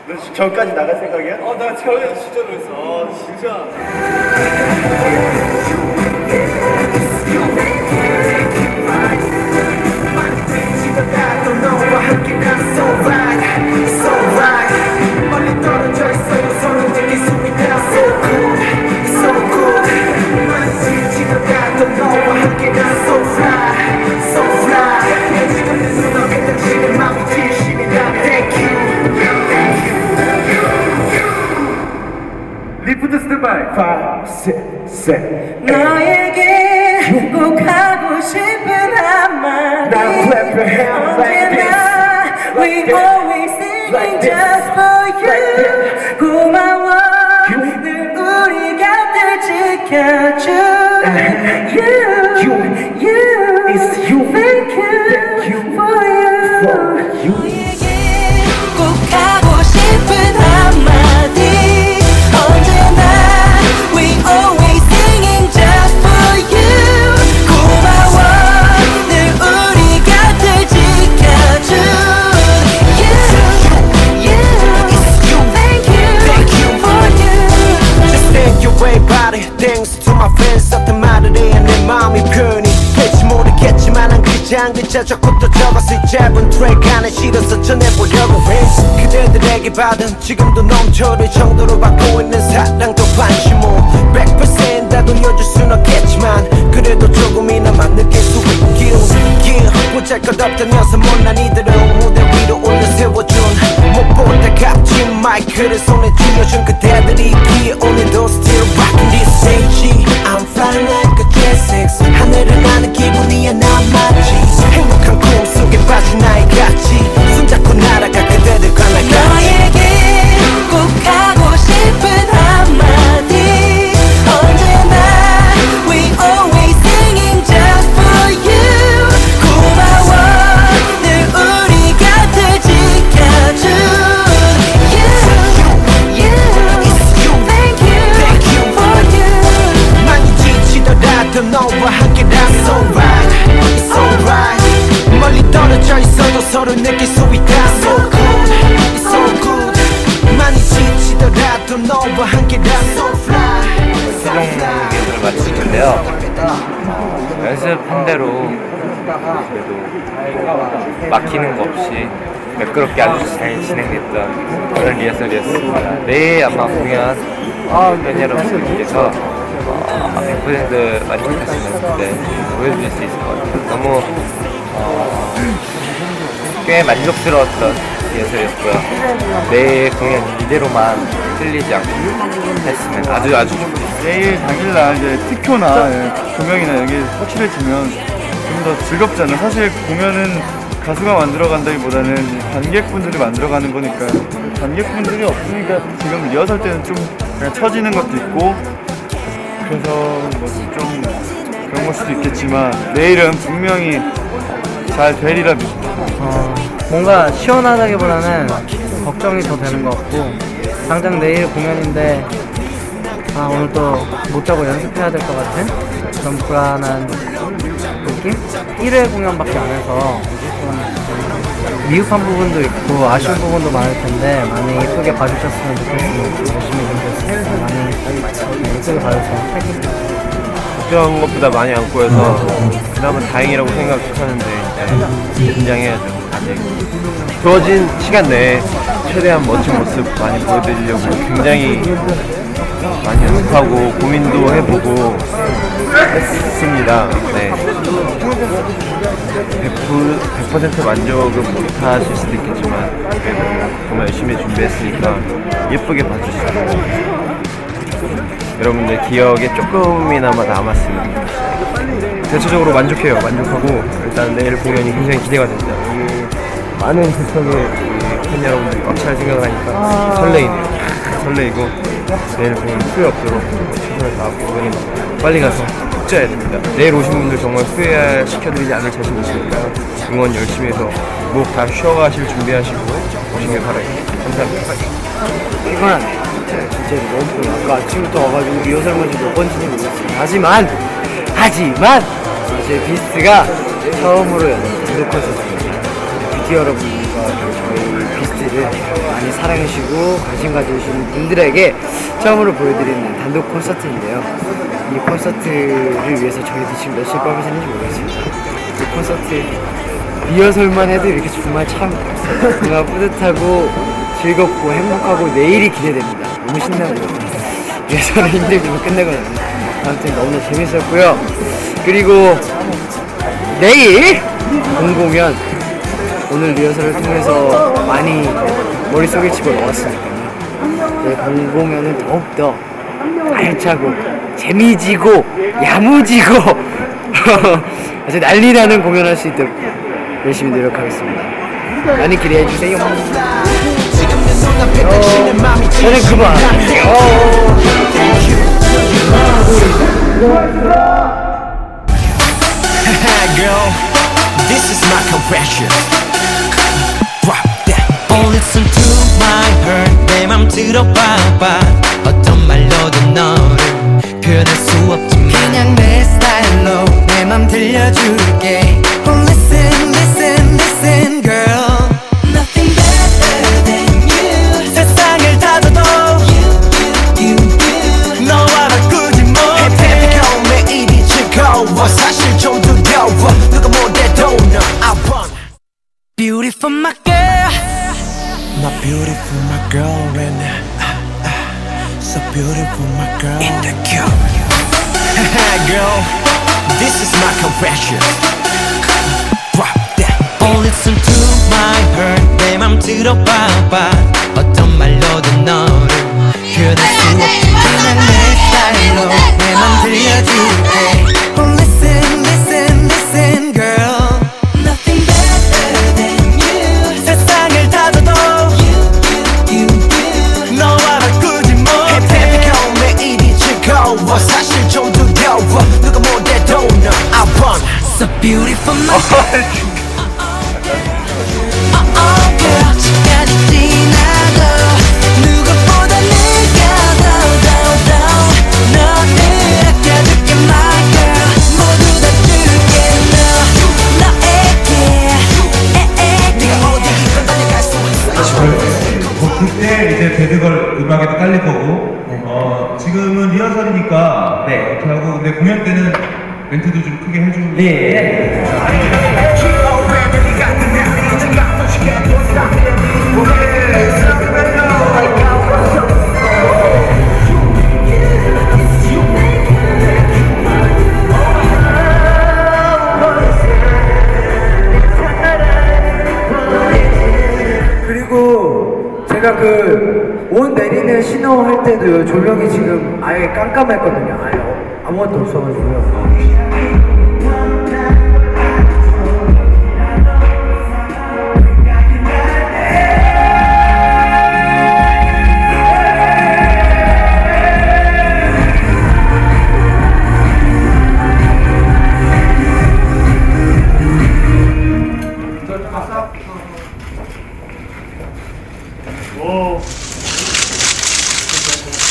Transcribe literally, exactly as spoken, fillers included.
너 저까지 나갈 생각이야? 어, 나 저기 진짜로 했어. 아, 진짜. 리프트 스탠바이 파이브, 식스, 세븐 너에게 꼭 하고 싶은 한마디 언제나 We always singing just for you 고마워 늘 우리 곁을 지켜줘 You, you, it's you Thank you for you 너에게 꼭 하고 싶은 한마디 Thanks to my fans 어떤 말을 해야 내 마음이 편히 될지 모르겠지만 한 글자 한 글자 적고 또 적었을 짧은 트랙 안에 실어서 전해보려고 해 그대들에게 받은 지금도 넘쳐를 정도로 받고 있는 사랑도 관심도 백 퍼센트 다 돌려줄 순 없겠지만 그래도 조금이나마 느낄 수 있길 yeah. 보잘것없다면서 못난 이들은 무대 위로 올려 세워준 못보다 값진 마이크를 손에 쥐어준 그대들이 있기에 오늘도 still rocking this stage I'm flying like a jet six 하늘을 나는 기분이야 난 맞지 행복한 꿈속에 빠진 나의 같이 손잡고 날아가 그대들과 날 같이 너에게 꼭 하고 싶은 한마디 언제나 We always singing just for you 고마워 늘 우리 곁을 지켜줘 You, you, thank you for you 많이 지치더라도 너와 함께란 so right It's alright 멀리 떨어져 있어도 서로 느낄 수 있다 So good, it's so good 많이 지치더라도 너와 함께란 so fly 최종 경기를 마치는데요. 어, 연습한 대로 그래도 막히는 거 없이 매끄럽게 아주 잘 진행됐던 그런 리허설이었습니다. 내일 아마 공연 어, 팬 여러분들께서 어, 백 퍼센트 만족하시는 무대 보여드릴 수 있을 것 같아요. 너무 어, 꽤 만족스러웠던 리허설이었고요. 내일 공연 이대로만 틀리지 않고 했으면 아주 아주 좋겠습니다. 내일 당일날 이제 특효나 예, 조명이나 여기 확실해지면 좀 더 즐겁잖아요. 사실 공연은 가수가 만들어간다기보다는 관객분들이 만들어가는 거니까 관객분들이 없으니까 지금 리허설 때는 좀 그냥 처지는 것도 있고 그래서 뭐 좀 그런 걸 수도 있겠지만 내일은 분명히 잘 되리라 믿습니다. 어, 뭔가 시원하다기보다는 걱정이 더 되는 것 같고 당장 내일 공연인데 아 오늘 또 못 자고 연습해야 될 것 같은 그런 불안한 느낌? 일 회 공연밖에 안 해서 좀 미흡한 부분도 있고 아쉬운 부분도 많을 텐데 많이 예쁘게 봐주셨으면 좋겠습니다. 열심히 준비했습니다. 많이 예쁘게 봐주세요. 파이팅! 걱정한 것보다 많이 안고 해서 그나마 다행이라고 생각하는데 이제 긴장해야죠. 아직 주어진 시간 내에 최대한 멋진 모습 많이 보여드리려고 굉장히 많이 연습하고 고민도 해보고 했습니다. 네. 백 퍼센트 만족은 못하실 수도 있겠지만 그래도 정말 열심히 준비했으니까 예쁘게 봐주시고 여러분들 기억에 조금이나마 남았으면 좋겠어요. 대체적으로 만족해요. 만족하고 일단 내일 공연이 굉장히 기대가 됩니다. 많은 객석의 팬 여러분들이 꽉찰 생각을 하니까 설레이네요. 설레이고 내일 공연 후회 없도록 최선을 다하고 공연에 빨리 가서 푹 자야 됩니다. 내일 오신 분들 정말 후회 시켜드리지 않을 자신 있으니까요. 응원 열심히 해서 목 다 쉬어가실 준비하시고 오시길 바랍니다. 감사합니다. 피곤하네요. 진짜로 너무 피곤해. 아까 아침부터 와가지고 리허설만 지금 몇 번째인지 모르겠어요. 하지만 하지만 이제 비스트가 처음으로 연극 콘서트입니다. 뷰티 여러분과 저희 비스트 무대를 많이 사랑해주시고 관심 가져주시는 분들에게 처음으로 보여드리는 단독 콘서트인데요. 이 콘서트를 위해서 저희도 지금 며칠 밤을 새는지 모르겠습니다. 이 콘서트 리허설만 해도 이렇게 정말 참 뭔가 뿌듯하고 즐겁고 행복하고 내일이 기대됩니다. 너무 신나고요. 리허설은 힘들지만 끝내거든요. 아무튼 너무나 재밌었고요. 그리고 내일 공공연 오늘 리허설을 통해서 많이 머릿속에 집어넣었으니까요. 내일 공공연은 더욱더 알차고 재미지고 야무지고 아주 난리나는 공연할 수 있도록 열심히 노력하겠습니다. 많이 기대해주세요. 저는 그만. Girl, this is my confession. Drop that. Oh, listen to my heart. 내 맘 들어봐봐. 어떤 말로도 너를 표현할 수 없지만 그냥 내 스타일로 내 맘 들려줄게. Oh listen listen listen girl. Nothing better than you. 세상을 다 줘도 You you you you. 너와 바꾸지 못해. Hey, 매일이 즐거워. 사실 좀 두려워. 누가 못해도 너 I want. Beautiful my girl. My beautiful my girl and uh, uh, so beautiful my girl. In the cube. Girl, this is my confession. Drop that. Oh, listen to my heart. 내 맘 들어봐봐. 어떤 말로도 너를 표현할 수 없지. 그냥 내 스타일로 내 맘 들려줄게. Oh listen listen listen girl. Nothing better than you. 세상을 다 줘도 You you you you. 너와 바꾸지 못해. 매일이 즐거워. 사실 좀 두려워. 누가 못해도 너 I want. So beautiful my girl. Oh oh girl. 시간이 지나도 누구보다 네가 더더더 너를 아껴줄게 my girl. 모두 다 줄게 너 너에게 에에. 네가 어디 있건 달려갈 수 있어. 뭐 그때 이제 배드걸 음악에도 깔릴 거고 어 지금은 리허설이니까 네 이렇게 하고 근데 공연 때는 멘트도 좀 크게 해주고 네. 그리고 제가 그 옷 내리는 신호 할 때도요 조명이 지금 아예 깜깜했거든요. 아예 아무것도 없어가지고요.